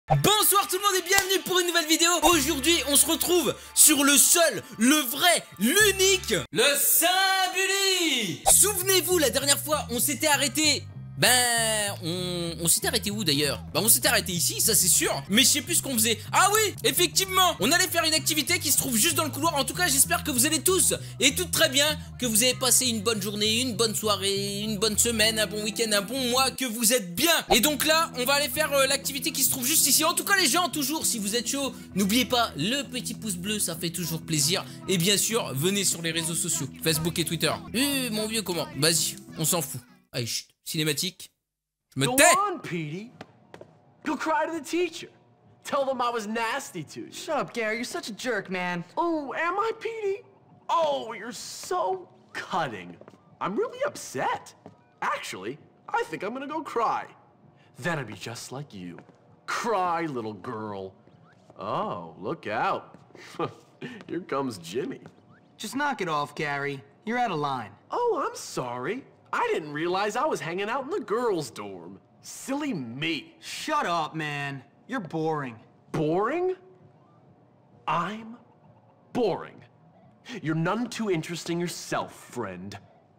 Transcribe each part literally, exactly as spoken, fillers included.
Bonsoir tout le monde et bienvenue pour une nouvelle vidéo. Aujourd'hui on se retrouve sur le seul, le vrai, l'unique, le Saint-Bully. Souvenez-vous, la dernière fois on s'était arrêté. Ben, on, on s'était arrêté où d'ailleurs? Ben, on s'était arrêté ici, ça c'est sûr. Mais je sais plus ce qu'on faisait. Ah oui, effectivement, on allait faire une activité qui se trouve juste dans le couloir. En tout cas, j'espère que vous allez tous et toutes très bien, que vous avez passé une bonne journée, une bonne soirée, une bonne semaine, un bon week-end, un bon mois, que vous êtes bien. Et donc là, on va aller faire euh, l'activité qui se trouve juste ici. En tout cas, les gens, toujours, si vous êtes chaud, n'oubliez pas le petit pouce bleu, ça fait toujours plaisir. Et bien sûr, venez sur les réseaux sociaux, Facebook et Twitter. Euh, mon vieux, comment? Vas-y, on s'en fout. Allez, chut. Cinématique. Je me tais. Go on, Petey. Go cry to the teacher. Tell them I was nasty to you. Shut up, Gary. You're such a jerk, man. Oh, am I, Petey? Oh, you're so cutting. I'm really upset. Actually, I think I'm gonna go cry. Then I'd be just like you. Cry, little girl. Oh, look out. Here comes Jimmy. Just knock it off, Gary. You're out of line. Oh, I'm sorry. I didn't realize I was hanging out in the girls' dorm. Silly me. Shut up, man. You're boring. Boring? I'm boring. You're none too interesting yourself, friend.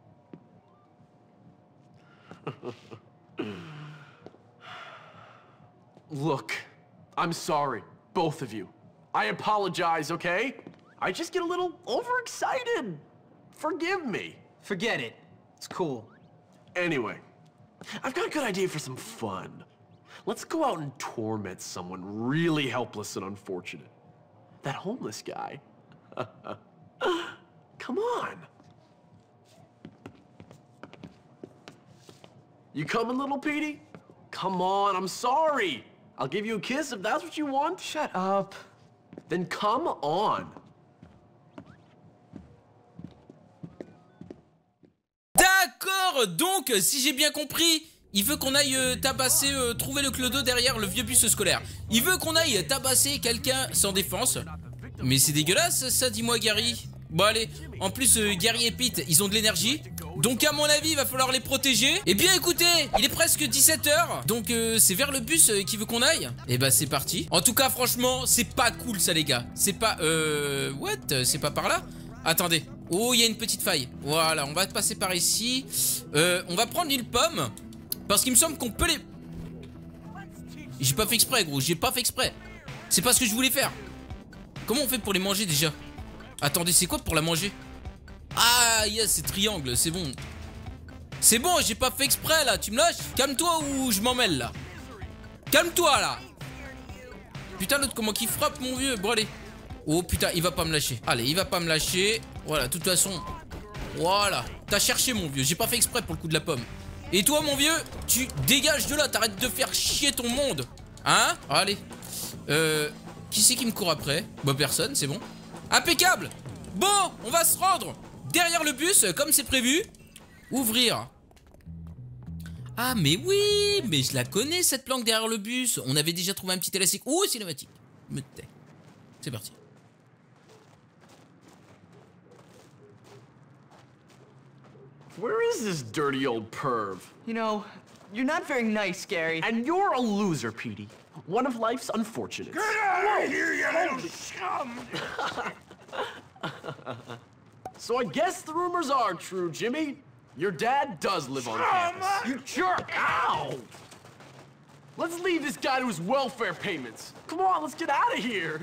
Look, I'm sorry, both of you. I apologize, okay? I just get a little overexcited. Forgive me. Forget it. It's cool. Anyway, I've got a good idea for some fun. Let's go out and torment someone really helpless and unfortunate. That homeless guy. Come on. You coming, little Petey? Come on, I'm sorry. I'll give you a kiss if that's what you want. Shut up. Then come on. D'accord, donc si j'ai bien compris, il veut qu'on aille euh, tabasser, euh, trouver le clodo derrière le vieux bus scolaire. Il veut qu'on aille tabasser quelqu'un sans défense. Mais c'est dégueulasse ça, dis-moi Gary. Bon allez, en plus euh, Gary et Pete, ils ont de l'énergie. Donc à mon avis, il va falloir les protéger. Eh bien écoutez, il est presque dix-sept heures. Donc euh, c'est vers le bus euh, qu'il veut qu'on aille. Et bah c'est parti. En tout cas franchement, c'est pas cool ça les gars. C'est pas... Euh... What? C'est pas par là? Attendez. Oh, il y a une petite faille. Voilà, on va passer par ici. Euh, on va prendre l'île pomme. Parce qu'il me semble qu'on peut les... J'ai pas fait exprès, gros. J'ai pas fait exprès. C'est pas ce que je voulais faire. Comment on fait pour les manger, déjà? Attendez, c'est quoi pour la manger? Ah, yes, c'est triangle, c'est bon. C'est bon, j'ai pas fait exprès, là. Tu me lâches? Calme-toi ou je m'en mêle, là. Calme-toi, là. Putain, l'autre, comment qu'il frappe, mon vieux? Bon, allez. Oh putain, il va pas me lâcher. Allez, il va pas me lâcher. Voilà, de toute façon. Voilà. T'as cherché, mon vieux. J'ai pas fait exprès pour le coup de la pomme. Et toi, mon vieux, tu dégages de là. T'arrêtes de faire chier ton monde. Hein? Allez. Euh. Qui c'est qui me court après? Bah, personne, c'est bon. Impeccable. Bon, on va se rendre derrière le bus, comme c'est prévu. Ouvrir. Ah, mais oui. Mais je la connais, cette planque derrière le bus. On avait déjà trouvé un petit élastique. Oh, cinématique. Me tais. C'est parti. Where is this dirty old perv? You know, you're not very nice, Gary. And you're a loser, Petey. One of life's unfortunates. Get out of here, you little scum! So I guess the rumors are true, Jimmy. Your dad does live on campus. You jerk! Ow! Let's leave this guy to his welfare payments. Come on, let's get out of here.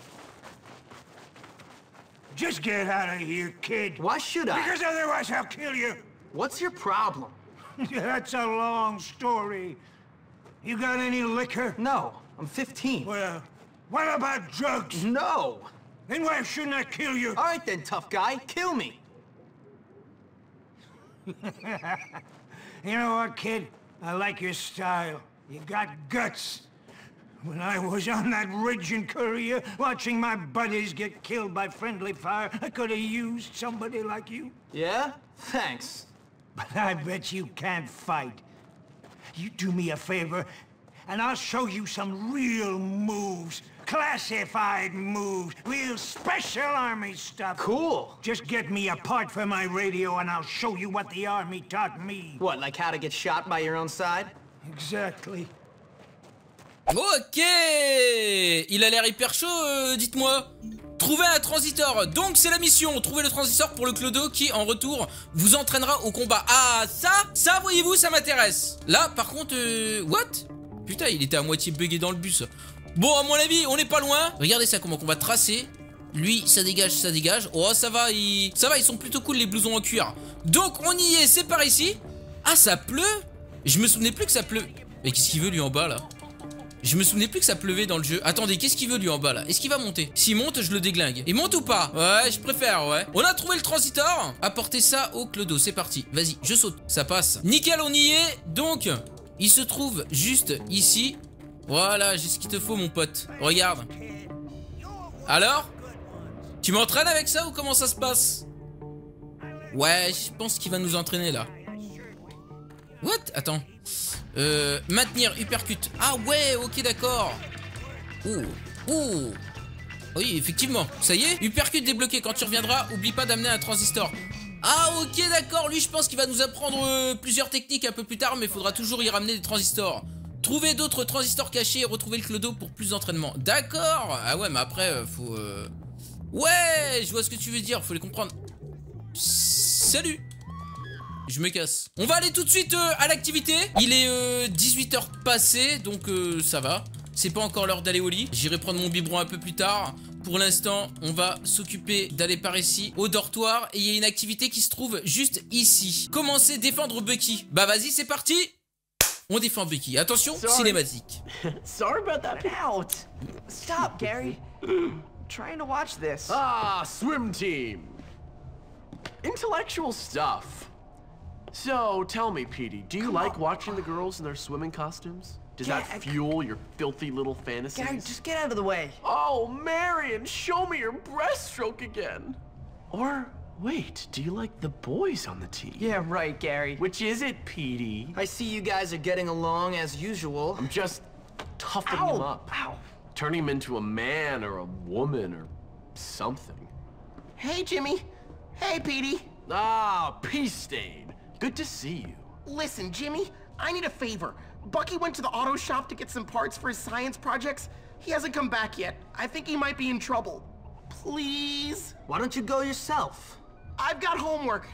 Just get out of here, kid. Why should I? Because otherwise I'll kill you. What's your problem? That's a long story. You got any liquor? No, I'm fifteen. Well, what about drugs? No. Then why shouldn't I kill you? All right then, tough guy. Kill me. You know what, kid? I like your style. You got guts. When I was on that ridge in Korea, watching my buddies get killed by friendly fire, I could have used somebody like you. Yeah? Thanks. But I bet you can't fight. You do me a favor, and I'll show you some real moves. Classified moves. Real special army stuff. Cool. Just get me a part for my radio, and I'll show you what the army taught me. What, like how to get shot by your own side? Exactly. Ok. Il a l'air hyper chaud, euh, dites-moi. Trouver un transistor. Donc c'est la mission. Trouver le transistor pour le clodo qui, en retour, vous entraînera au combat. Ah, ça, ça, voyez-vous, ça m'intéresse. Là, par contre, euh, what? Putain, il était à moitié bugué dans le bus. Bon, à mon avis, on n'est pas loin. Regardez ça, comment on va tracer. Lui, ça dégage, ça dégage. Oh, ça va, ils... ça va, ils sont plutôt cool, les blousons en cuir. Donc, on y est, c'est par ici. Ah, ça pleut? Je me souvenais plus que ça pleut. Mais qu'est-ce qu'il veut, lui, en bas, là? Je me souvenais plus que ça pleuvait dans le jeu. Attendez, qu'est-ce qu'il veut, lui, en bas, là? Est-ce qu'il va monter? S'il monte, je le déglingue. Il monte ou pas? Ouais, je préfère, ouais. On a trouvé le transistor. Apportez ça au clodo, c'est parti. Vas-y, je saute, ça passe. Nickel, on y est. Donc, il se trouve juste ici. Voilà, j'ai ce qu'il te faut, mon pote. Regarde. Alors? Tu m'entraînes avec ça ou comment ça se passe? Ouais, je pense qu'il va nous entraîner là. What? Attends. Euh, maintenir, uppercut. Ah ouais, ok, d'accord. Ouh, ouh. Oui, effectivement, ça y est. Uppercut débloqué, quand tu reviendras, oublie pas d'amener un transistor. Ah ok, d'accord, lui je pense qu'il va nous apprendre euh, plusieurs techniques un peu plus tard, mais il faudra toujours y ramener des transistors. Trouver d'autres transistors cachés et retrouver le clodo pour plus d'entraînement. D'accord. Ah ouais, mais après, euh, faut... Euh... Ouais, je vois ce que tu veux dire, faut les comprendre. Salut. Je me casse. On va aller tout de suite euh, à l'activité. Il est euh, dix-huit heures passées, donc euh, ça va. C'est pas encore l'heure d'aller au lit. J'irai prendre mon biberon un peu plus tard. Pour l'instant, on va s'occuper d'aller par ici, au dortoir. Et il y a une activité qui se trouve juste ici. Commencer défendre Bucky. Bah vas-y, c'est parti. On défend Bucky. Attention, Sorry. cinématique. Sorry about that. Get out! Stop, Gary. I'm trying to watch this. Ah, swim team. Intellectual stuff. So, tell me, Petey, do you Come like on. watching the girls in their swimming costumes? Does Yeah, that I- fuel your filthy little fantasies? Gary, just get out of the way. Oh, Marion, show me your breaststroke again. Or, wait, do you like the boys on the team? Yeah, right, Gary. Which is it, Petey? I see you guys are getting along as usual. I'm just toughening Ow! him up. Ow! Turning him into a man or a woman or something. Hey, Jimmy. Hey, Petey. Ah, Peace Stain. Good to see you. Listen, Jimmy, I need a favor. Bucky went to the auto shop to get some parts for his science projects. He hasn't come back yet. I think he might be in trouble. Please? Why don't you go yourself? I've got homework.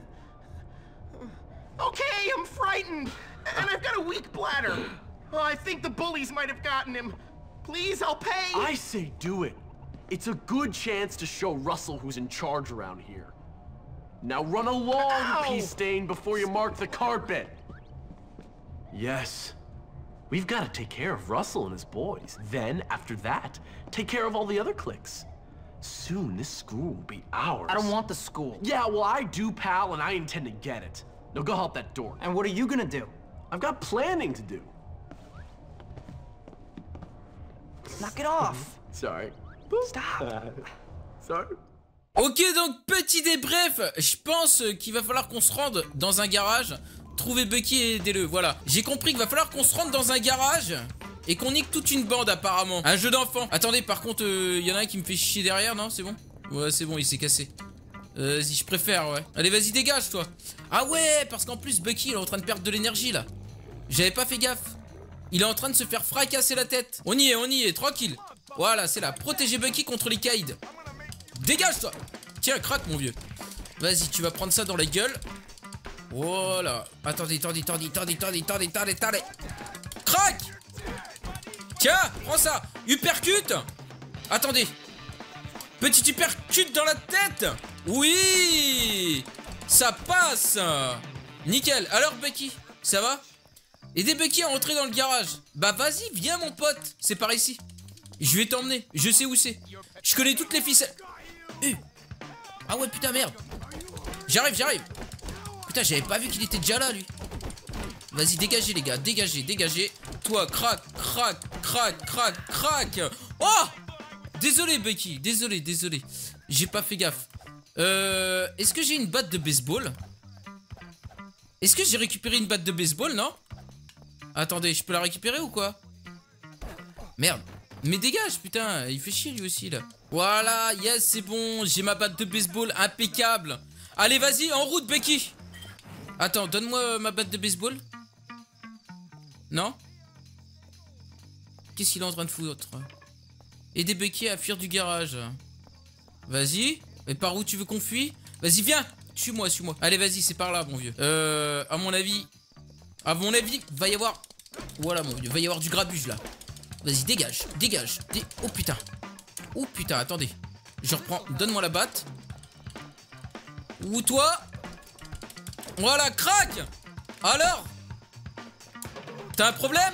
Okay, I'm frightened. And I've got a weak bladder. Oh, I think the bullies might have gotten him. Please, I'll pay. I say do it. It's a good chance to show Russell who's in charge around here. Now run along, Ow! Peace Stain, before you mark the carpet. Yes. We've got to take care of Russell and his boys. Then, after that, take care of all the other cliques. Soon, this school will be ours. I don't want the school. Yeah, well, I do, pal, and I intend to get it. Now go help that dork. And what are you gonna do? I've got planning to do. Knock it off. Sorry. Stop. Sorry. Ok, donc petit débrief. Je pense qu'il va falloir qu'on se rende dans un garage. Trouver Bucky et aidez-le, voilà. J'ai compris qu'il va falloir qu'on se rende dans un garage et qu'on nique toute une bande apparemment. Un jeu d'enfant. Attendez, par contre, il euh, y en a un qui me fait chier derrière, non? C'est bon? Ouais, c'est bon, il s'est cassé. Euh, si je préfère, ouais. Allez, vas-y, dégage, toi. Ah ouais, parce qu'en plus, Bucky, il est en train de perdre de l'énergie, là. J'avais pas fait gaffe. Il est en train de se faire fracasser la tête. On y est, on y est, tranquille. Voilà, c'est là. Protéger Bucky contre les Kaïds. Dégage, toi. Tiens, craque, mon vieux. Vas-y, tu vas prendre ça dans la gueule. Voilà. Attendez, attendez, attendez, attendez, attendez, attendez, attendez, attendez. Crac. Tiens, prends ça. Uppercut. Attendez. Petit uppercut dans la tête. Oui. Ça passe. Nickel. Alors, Bucky, ça va? Aidez Bucky à rentrer dans le garage. Bah, vas-y, viens, mon pote. C'est par ici. Je vais t'emmener. Je sais où c'est. Je connais toutes les ficelles. Euh. Ah ouais, putain, merde. J'arrive, j'arrive. Putain, j'avais pas vu qu'il était déjà là, lui. Vas-y, dégagez, les gars. Dégagez, dégagez. Toi, crac, crac, crac, crac, crac. Oh! Désolé, Bucky. Désolé, désolé. J'ai pas fait gaffe. Euh... Est-ce que j'ai une batte de baseball? Est-ce que j'ai récupéré une batte de baseball, non? Attendez, je peux la récupérer ou quoi? Merde. Mais dégage, putain. Il fait chier, lui aussi, là. Voilà, yes, c'est bon. J'ai ma batte de baseball impeccable. Allez, vas-y, en route, Bucky. Attends, donne-moi ma batte de baseball. Non? Qu'est-ce qu'il est en train de foutre? Aider Becky à fuir du garage. Vas-y. Et par où tu veux qu'on fuit? Vas-y, viens. Suis-moi, suis-moi. Allez, vas-y, c'est par là, mon vieux. Euh, à mon avis... À mon avis, va y avoir... Voilà, mon vieux, va y avoir du grabuge, là. Vas-y, dégage, dégage. Dé... Oh, putain. Oh, putain, attendez. Je reprends. Donne-moi la batte. Ou toi. Voilà, crac. Alors? T'as un problème?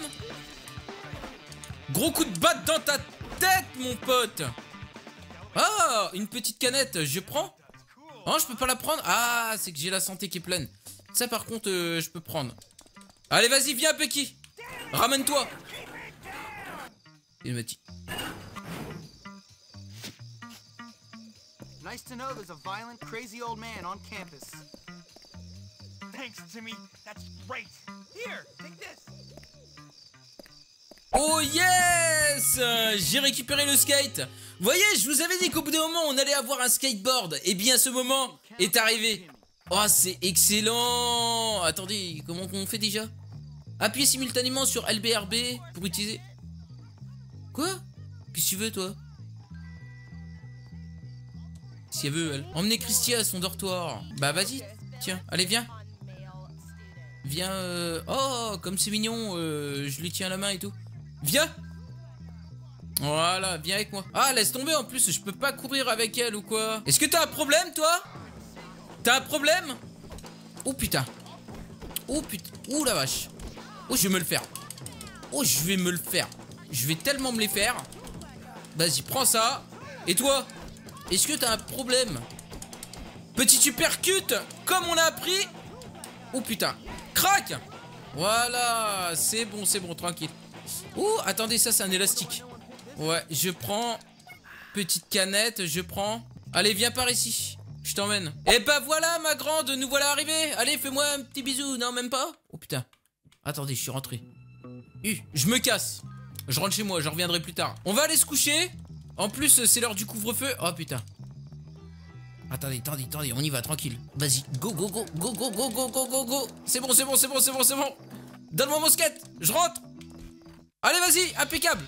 Gros coup de batte dans ta tête, mon pote. Ah, une petite canette, je prends. Oh, je peux pas la prendre. Ah, c'est que j'ai la santé qui est pleine. Ça, par contre, euh, je peux prendre. Allez, vas-y, viens, Becky. Ramène-toi. Il m'a dit. Nice to know there's a violent, crazy old man on campus. Thanks, Timmy. That's great. Here, take this. Oh yes! J'ai récupéré le skate. Vous voyez, je vous avais dit qu'au bout d'un moment, on allait avoir un skateboard. Et bien, ce moment est arrivé. Oh, c'est excellent. Attendez, comment on fait déjà? Appuyez simultanément sur L B R B pour utiliser... Quoi? Qu'est-ce que tu veux, toi? Si elle veut, elle. Emmenez Christy à son dortoir. Bah, vas-y. Tiens, allez, viens. Viens, euh... Oh, comme c'est mignon. Euh, je lui tiens la main et tout. Viens. Voilà, viens avec moi. Ah, laisse tomber, en plus, je peux pas courir avec elle ou quoi? Est-ce que t'as un problème, toi? T'as un problème? Oh, putain. Oh, putain. Oh, la vache. Oh, je vais me le faire. Oh, je vais me le faire. Je vais tellement me les faire. Vas-y, prends ça. Et toi? Est-ce que t'as un problème? Petit supercut, comme on a appris. Oh, putain. Crac. Voilà, c'est bon, c'est bon, tranquille. Oh, attendez, ça, c'est un élastique. Ouais, je prends. Petite canette, je prends. Allez, viens par ici. Je t'emmène. Et bah voilà, ma grande, nous voilà arrivés. Allez, fais-moi un petit bisou. Non, même pas. Oh, putain. Attendez, je suis rentré. Uh, je me casse. Je rentre chez moi, je reviendrai plus tard. On va aller se coucher. En plus, c'est l'heure du couvre-feu. Oh, putain. Attendez, attendez, attendez, on y va, tranquille. Vas-y, go, go, go, go, go, go, go, go, go, go. C'est bon, c'est bon, c'est bon, c'est bon, c'est bon. Donne-moi mon skate, je rentre. Allez, vas-y, impeccable.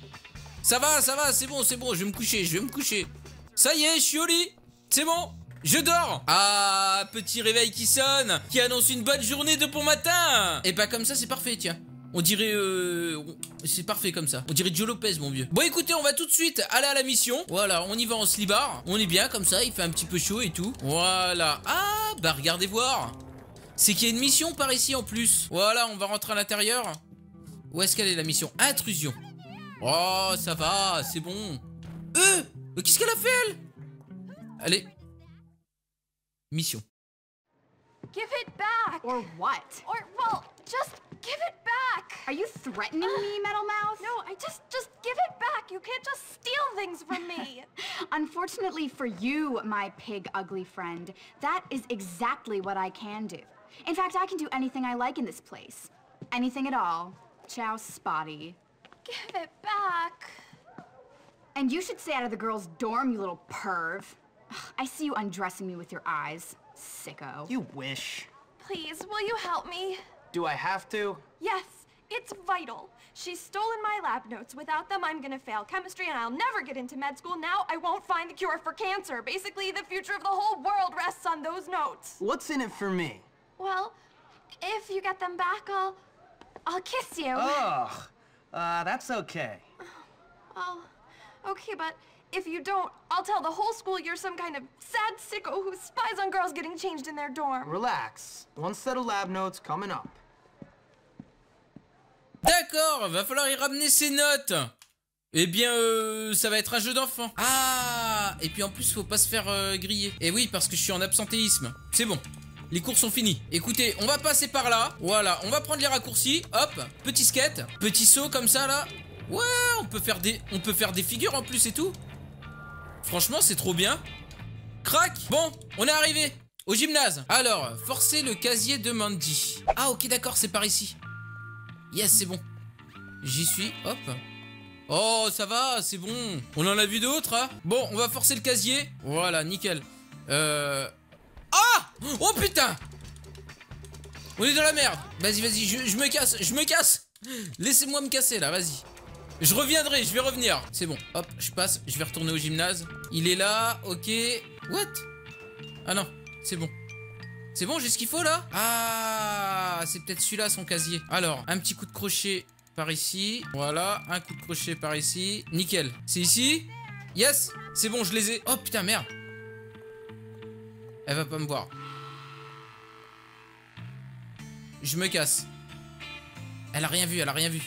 Ça va, ça va, c'est bon, c'est bon, je vais me coucher, je vais me coucher. Ça y est, je suis au lit. C'est bon, je dors. Ah, petit réveil qui sonne, qui annonce une bonne journée de bon matin. Et bah comme ça, c'est parfait, tiens. On dirait... Euh, c'est parfait comme ça. On dirait Joe Lopez, mon vieux. Bon, écoutez, on va tout de suite aller à la mission. Voilà, on y va en slibard. On est bien comme ça, il fait un petit peu chaud et tout. Voilà. Ah, bah regardez voir. C'est qu'il y a une mission par ici en plus. Voilà, on va rentrer à l'intérieur. Où est-ce qu'elle est, la mission? Intrusion. Oh, ça va, c'est bon. Euh, qu'est-ce qu'elle a fait, elle? Allez. Mission. Give it back! Or what? Or, well, just give it back! Are you threatening me, Metal Mouth? No, I just, just give it back! You can't just steal things from me! Unfortunately for you, my pig ugly friend, that is exactly what I can do. In fact, I can do anything I like in this place. Anything at all. Ciao, Spotty. Give it back. And you should stay out of the girls' dorm, you little perv. I see you undressing me with your eyes. Sicko. You wish. Please, will you help me? Do I have to? Yes, it's vital. She's stolen my lab notes. Without them, I'm gonna fail chemistry and I'll never get into med school. Now I won't find the cure for cancer. Basically, the future of the whole world rests on those notes. What's in it for me? Well, if you get them back, I'll... I'll kiss you. Ugh. Uh, that's okay. Well, okay, but if you don't, I'll tell the whole school you're some kind of sad sicko who spies on girls getting changed in their dorm. Relax. One set of lab notes coming up. D'accord, va falloir y ramener ses notes. Eh bien, euh, ça va être un jeu d'enfant. Ah, et puis en plus, faut pas se faire euh, griller. Et oui, parce que je suis en absentéisme. C'est bon. Les cours sont finis. Écoutez, on va passer par là. Voilà, on va prendre les raccourcis. Hop, petit skate, petit saut comme ça là. Ouais, on peut faire des, on peut faire des figures en plus et tout. Franchement, c'est trop bien. Crac. Bon, on est arrivé au gymnase. Alors, forcer le casier de Mandy. Ah, ok, d'accord, c'est par ici. Yes, c'est bon. J'y suis. Hop. Oh, ça va, c'est bon. On en a vu d'autres, hein. Bon, on va forcer le casier. Voilà, nickel. Euh... Ah! Oh putain! On est dans la merde. Vas-y, vas-y, je, je me casse, je me casse. Laissez-moi me casser là, vas-y. Je reviendrai, je vais revenir. C'est bon, hop, je passe, je vais retourner au gymnase. Il est là, ok. What? Ah non, c'est bon. C'est bon, j'ai ce qu'il faut là? Ah, c'est peut-être celui-là son casier. Alors, un petit coup de crochet par ici. Voilà, un coup de crochet par ici. Nickel. C'est ici? Yes, c'est bon, je les ai. Oh putain, merde. Elle va pas me voir. Je me casse. Elle a rien vu, elle a rien vu.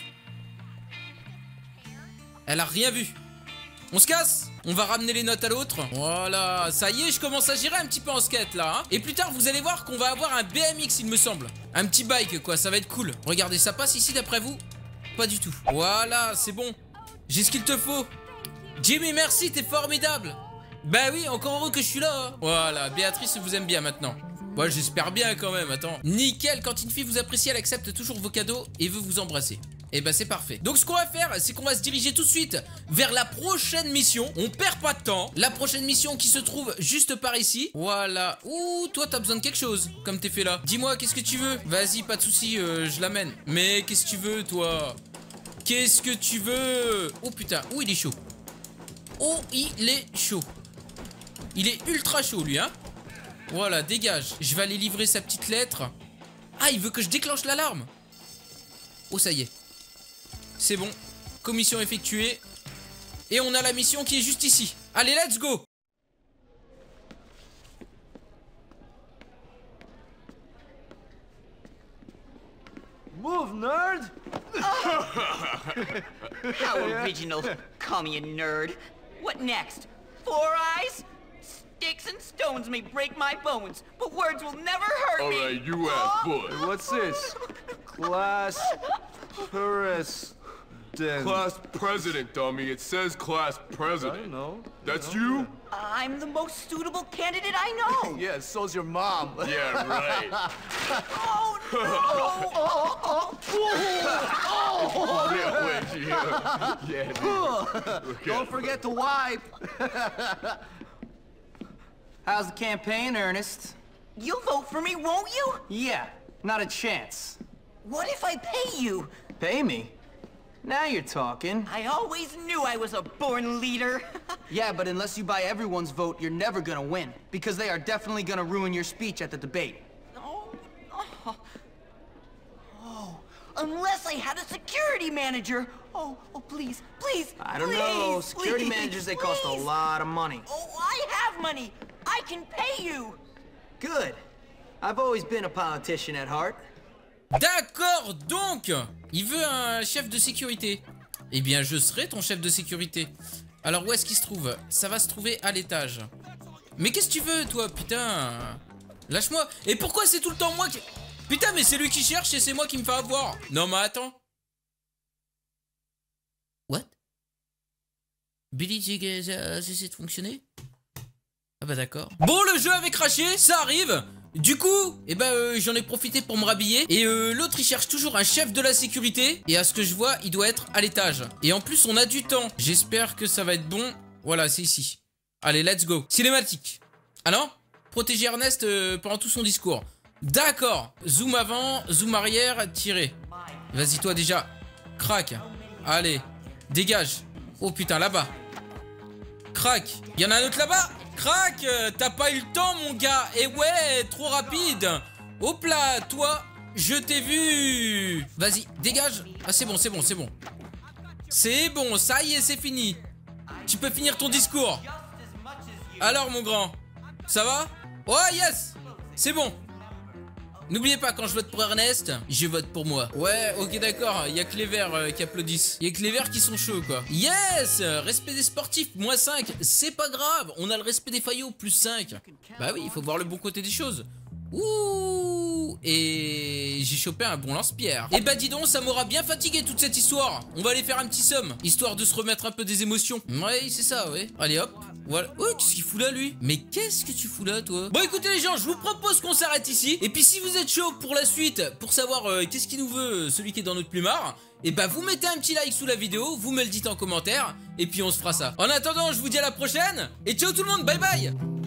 Elle a rien vu. On se casse. On va ramener les notes à l'autre. Voilà, ça y est, je commence à gérer un petit peu en skate là hein. Et plus tard vous allez voir qu'on va avoir un B M X il me semble. Un petit bike quoi, ça va être cool. Regardez, ça passe ici d'après vous? Pas du tout. Voilà, c'est bon. J'ai ce qu'il te faut. Jimmy, merci, t'es formidable. Bah oui, encore heureux que je suis là hein. Voilà, Béatrice vous aime bien maintenant. Ouais, j'espère bien quand même, attends. Nickel, quand une fille vous apprécie, elle accepte toujours vos cadeaux et veut vous embrasser. Et bah c'est parfait. Donc ce qu'on va faire, c'est qu'on va se diriger tout de suite vers la prochaine mission. On perd pas de temps. La prochaine mission qui se trouve juste par ici. Voilà. Ouh, toi t'as besoin de quelque chose, comme t'es fait là. Dis-moi, qu'est-ce que tu veux? Vas-y, pas de soucis, euh, je l'amène. Mais qu'est-ce que tu veux, toi? Qu'est-ce que tu veux? Oh putain, oh il est chaud. Oh, il est chaud. Il est ultra chaud lui, hein. Voilà, dégage. Je vais aller livrer sa petite lettre. Ah, il veut que je déclenche l'alarme. Oh, ça y est. C'est bon. Commission effectuée. Et on a la mission qui est juste ici. Allez, let's go. Move, nerd! How original. Call me a nerd. What next? Four eyes? Sticks and stones may break my bones, but words will never hurt All me. right, you have fun. What's this? Class president. Class president, dummy. It says class president. I know. That's you? I'm the most suitable candidate I know. Yeah, so's your mom. Yeah, right. Oh no! Yeah, wait, yeah. Yeah, dude. Okay. Don't forget to wipe. How's the campaign, Ernest? You'll vote for me, won't you? Yeah, not a chance. What if I pay you? Pay me? Now you're talking. I always knew I was a born leader. Yeah, but unless you buy everyone's vote, you're never gonna win. Because they are definitely gonna ruin your speech at the debate. Oh, oh. Oh, unless I had a security manager. Oh, oh, please, please, I don't please, know. Security please, managers, they cost a please. lot of money. Oh, I have money. I can pay you. Good. I've always been a politician at heart. D'accord, donc il veut un chef de sécurité. Eh bien, je serai ton chef de sécurité. Alors, où est-ce qu'il se trouve? Ça va se trouver à l'étage. Mais qu'est-ce que tu veux, toi? Putain, lâche-moi. Et pourquoi c'est tout le temps moi qui... Putain, mais c'est lui qui cherche et c'est moi qui me fait avoir. Non, mais attends. What? Billy Jiggs a cessé de fonctionner? Ah bah d'accord. Bon, le jeu avait craché, ça arrive. Du coup, eh ben, euh, j'en ai profité pour me rhabiller. Et euh, l'autre, il cherche toujours un chef de la sécurité. Et à ce que je vois, il doit être à l'étage. Et en plus, on a du temps. J'espère que ça va être bon. Voilà, c'est ici. Allez, let's go. Cinématique. Ah non? Protéger Ernest euh, pendant tout son discours. D'accord. Zoom avant, zoom arrière, tirer. Vas-y, toi déjà. Crac. Allez, dégage. Oh putain, là-bas. Crac. Il y en a un autre là-bas. Crac, t'as pas eu le temps mon gars. Et ouais, trop rapide. Hop là, toi, je t'ai vu. Vas-y, dégage. Ah c'est bon, c'est bon, c'est bon. C'est bon, ça y est, c'est fini. Tu peux finir ton discours. Alors mon grand, ça va? Oh yes, c'est bon. N'oubliez pas, quand je vote pour Ernest, je vote pour moi. Ouais, ok d'accord, il y a que les verts euh, qui applaudissent. Il y a que les verts qui sont chauds quoi. Yes. Respect des sportifs, moins cinq, c'est pas grave. On a le respect des faillots, plus cinq. Bah oui, il faut voir le bon côté des choses. Ouh. Et j'ai chopé un bon lance-pierre. Et bah dis donc, ça m'aura bien fatigué toute cette histoire. On va aller faire un petit somme, histoire de se remettre un peu des émotions. Ouais, c'est ça, ouais. Allez hop. Voilà. Oh, qu'est-ce qu'il fout là, lui? Mais qu'est-ce que tu fous là, toi? Bon, écoutez, les gens, je vous propose qu'on s'arrête ici. Et puis, si vous êtes chaud pour la suite, pour savoir euh, qu'est-ce qu'il nous veut, euh, celui qui est dans notre plumard, et bah, vous mettez un petit like sous la vidéo, vous me le dites en commentaire, et puis on se fera ça. En attendant, je vous dis à la prochaine, et ciao tout le monde, bye bye!